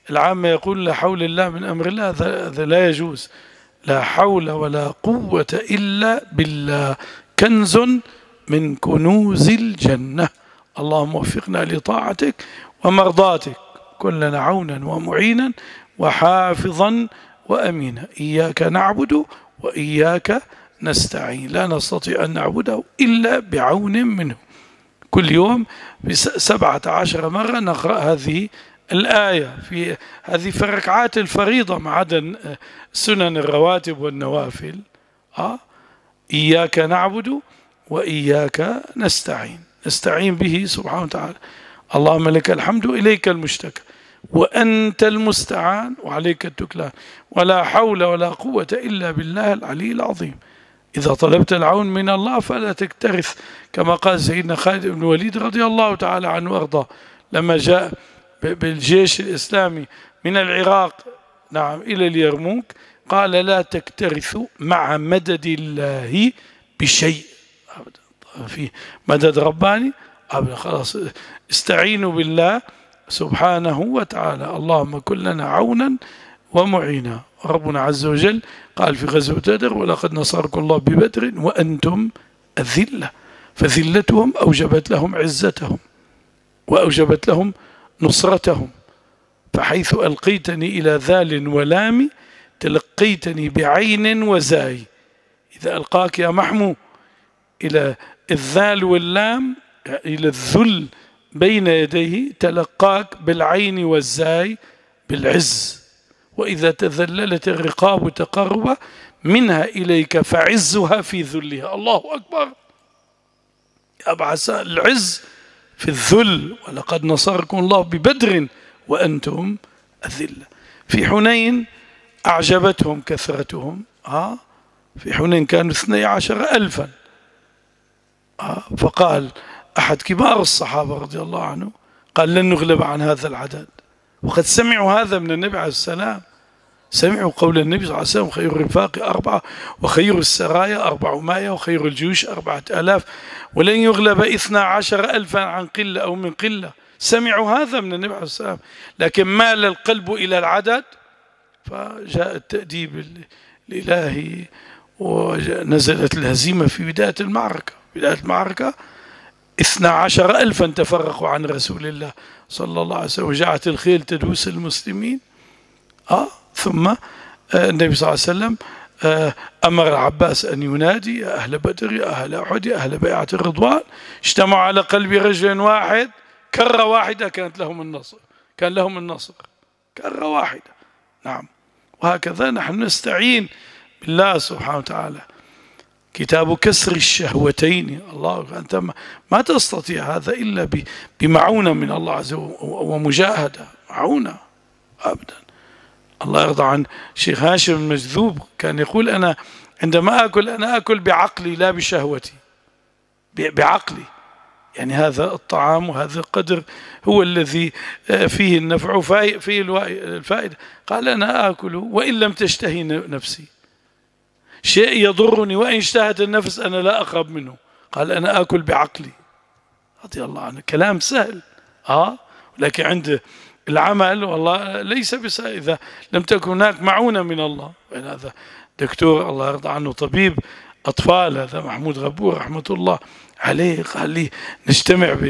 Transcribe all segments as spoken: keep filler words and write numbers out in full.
العامة يقول لا حول الله من أمر الله، هذا لا يجوز. لا حول ولا قوة إلا بالله، كنز من كنوز الجنة. اللهم وفقنا لطاعتك ومرضاتك، كلنا عونا ومعينا وحافظا وأمينا. إياك نعبد وإياك نستعين، لا نستطيع أن نعبده إلا بعون منه. كل يوم بسبعة عشر مرة نقرأ هذه الآية، في هذه في ركعات الفريضة ما عدا سنن الرواتب والنوافل. آه إياك نعبد وإياك نستعين، نستعين به سبحانه وتعالى. اللهم لك الحمد إليك المشتكى وأنت المستعان وعليك التكلان، ولا حول ولا قوة إلا بالله العلي العظيم. إذا طلبت العون من الله فلا تكترث، كما قال سيدنا خالد بن الوليد رضي الله تعالى عنه وأرضاه لما جاء بالجيش الإسلامي من العراق نعم إلى اليرموك، قال لا تكترثوا مع مدد الله بشيء. في مدد رباني خلاص، استعينوا بالله سبحانه وتعالى. اللهم كن لنا عونا ومعينا. ربنا عز وجل قال في غزوة بدر ولقد نصركم الله ببدر وأنتم أذلة، فذلتهم أوجبت لهم عزتهم وأوجبت لهم نصرتهم. فحيث ألقيتني إلى ذال ولام تلقيتني بعين وزاي. إذا ألقاك يا محمو إلى الذال واللام، إلى الذل بين يديه، تلقاك بالعين والزاي بالعز. وإذا تذللت الرقاب تقرب منها إليك فعزها في ذلها. الله أكبر. أبعث العز في الذل. ولقد نصركم الله ببدر وأنتم أذلة. في حنين أعجبتهم كثرتهم. آه في حنين كانوا اثني عشر ألفا. آه فقال أحد كبار الصحابة رضي الله عنه، قال لن نغلب عن هذا العدد. وقد سمعوا هذا من النبي عليه السلام، سمعوا قول النبي صلى الله عليه وسلم خير الرفاق أربعة وخير السرايا أربعمائة وخير الجيوش أربعة آلاف ولن يغلب إثنى عشر ألفا عن قلة أو من قلة. سمعوا هذا من النبي عليه السلام، لكن مال القلب إلى العدد، فجاء التأديب الإلهي ونزلت الهزيمة في بداية المعركة. بداية المعركة اثنى عشر ألفا تفرقوا عن رسول الله صلى الله عليه وسلم، وجاءت الخيل تدوس المسلمين. آه ثم النبي صلى الله عليه وسلم أمر العباس أن ينادي يا أهل بدر يا أهل أحد يا أهل بيعة الرضوان، اجتمعوا على قلب رجل واحد، كرة واحدة كانت لهم النصر، كان لهم النصر كرة واحدة. نعم. وهكذا نحن نستعين بالله سبحانه وتعالى. كتاب كسر الشهوتين. الله أنت ما تستطيع هذا إلا بمعونة من الله عز وجل ومجاهدة، معونة أبدا. الله يرضى عن شيخ هاشم المجذوب، كان يقول أنا عندما أكل أنا أكل بعقلي لا بشهوتي، بعقلي. يعني هذا الطعام وهذا القدر هو الذي فيه النفع وفيه الفائدة. قال أنا آكل وإن لم تشتهي نفسي، شيء يضرني وإن اشتهت النفس أنا لا أقرب منه. قال أنا آكل بعقلي رضي الله عنه. كلام سهل آه لكن عند العمل والله ليس بسهل إذا لم تكن هناك معونة من الله. هذا دكتور الله يرضى عنه طبيب أطفال، هذا محمود غبور رحمة الله عليه، قال لي نجتمع ب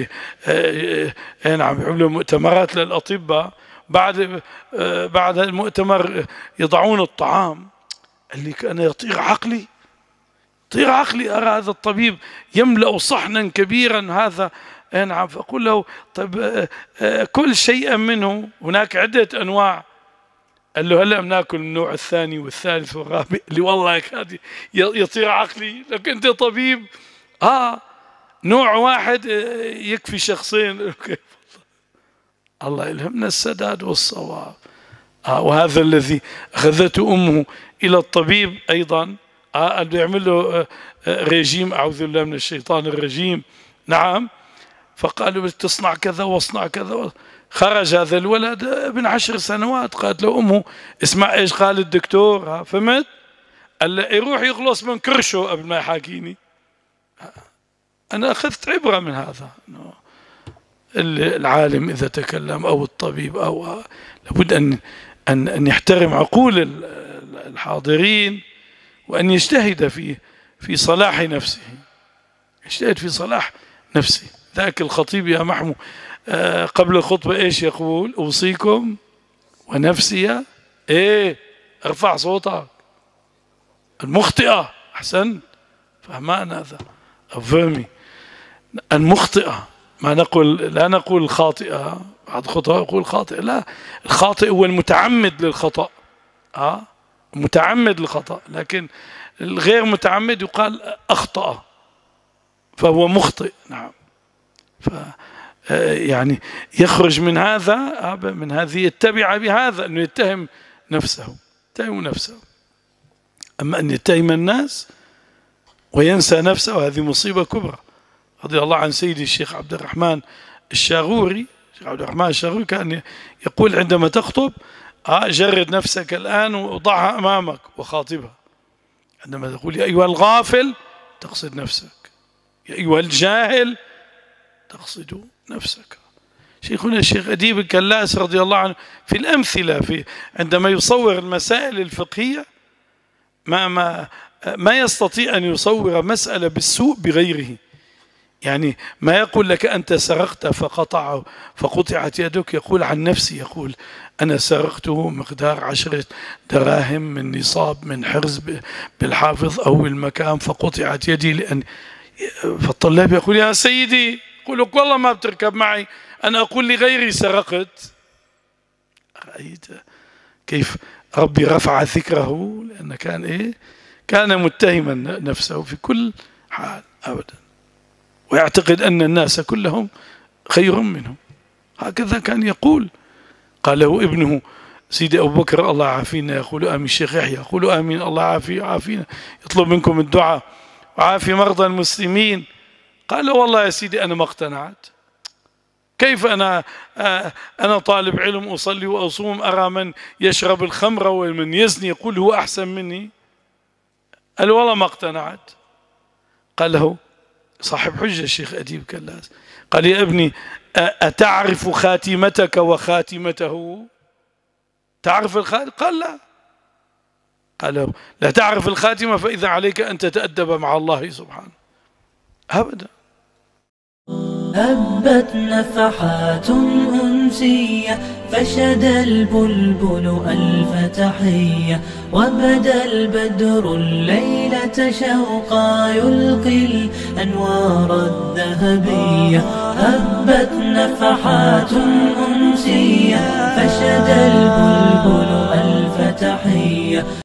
نعم يعملوا مؤتمرات للأطباء، بعد بعد المؤتمر يضعون الطعام. قال لي أنا يطير عقلي، يطير عقلي أرى هذا الطبيب يملأ صحنا كبيرا هذا. نعم. فأقول له طيب كل شيء منه، هناك عدة أنواع. قال له هلا بناكل النوع الثاني والثالث والرابع. اللي والله يكاد يطير عقلي لو كنت طبيب. آه نوع واحد يكفي شخصين. الله يلهمنا السداد والصواب. آه وهذا الذي أخذته أمه إلى الطبيب أيضا، آه اللي يعمل له رجيم، أعوذ بالله من الشيطان الرجيم. نعم. فقالوا بدك تصنع كذا واصنع كذا. خرج هذا الولد ابن عشر سنوات، قالت له أمه اسمع إيش قال الدكتور، فهمت؟ قال له يروح يخلص من كرشه قبل ما يحاكيني. أنا أخذت عبرة من هذا. العالم إذا تكلم أو الطبيب أو لابد أن أن أن يحترم عقول الحاضرين، وأن يجتهد في في صلاح نفسه، يجتهد في صلاح نفسه. ذاك الخطيب يا محمود قبل الخطبة إيش يقول؟ أوصيكم ونفسي إيه، ارفع صوتك، المخطئة. أحسن، فهمان هذا أفهمي، المخطئة، ما نقول لا نقول الخاطئة، بعض خطأ يقول خاطئ، لا، الخاطئ هو المتعمد للخطأ، آه متعمد للخطأ، لكن الغير متعمد يقال أخطأ فهو مخطئ. نعم، ف يعني يخرج من هذا، من هذه التبعة بهذا، أنه يتهم نفسه، يتهم نفسه. أما أن يتهم الناس وينسى نفسه هذه مصيبة كبرى. رضي الله عن سيدي الشيخ عبد الرحمن الشاغوري، الشيخ عبد الرحمن الشاغوري كان يقول عندما تخطب جرد نفسك الآن وضعها أمامك وخاطبها. عندما تقول يا أيها الغافل تقصد نفسك، يا أيها الجاهل تقصد نفسك. شيخنا الشيخ أديب الكلاس رضي الله عنه في الأمثلة، في عندما يصور المسائل الفقهية ما ما ما يستطيع أن يصور مسألة بالسوء بغيره. يعني ما يقول لك أنت سرقت فقطع فقطعت يدك، يقول عن نفسي، يقول أنا سرقته مقدار عشرة دراهم من نصاب من حرز بالحافظ أو المكان فقطعت يدي. لأن فالطلاب يقول يا سيدي، يقول لك والله ما بتركب معي، أنا أقول لغيري سرقت. رأيت كيف ربي رفع ذكره؟ لأن كان إيه، كان متهما نفسه في كل حال أبدا، ويعتقد أن الناس كلهم خير منهم. هكذا كان يقول. قال له ابنه سيدي أبو بكر الله عافينا، يقول آمين. الشيخ يحيى يقول آمين، الله عافي عافينا، يطلب منكم الدعاء وعافي مرضى المسلمين. قال له والله يا سيدي أنا ما اقتنعت، كيف أنا أنا طالب علم أصلي وأصوم، أرى من يشرب الخمر ومن يزني يقول هو أحسن مني. قال والله ما اقتنعت. قال له صاحب حجة الشيخ أديب كلاس، قال يا ابني أتعرف خاتمتك وخاتمته؟ تعرف الخاتمة؟ قال لا. قال له لا تعرف الخاتمة فإذا عليك أن تتأدب مع الله سبحانه. أبدا. هبت نفحات أنسية فشد البلبل ألف تحية، وبدا البدر الليلة شوقا يلقي الأنوار الذهبية. هبت نفحات أنسية فشد البلبل ألف تحية.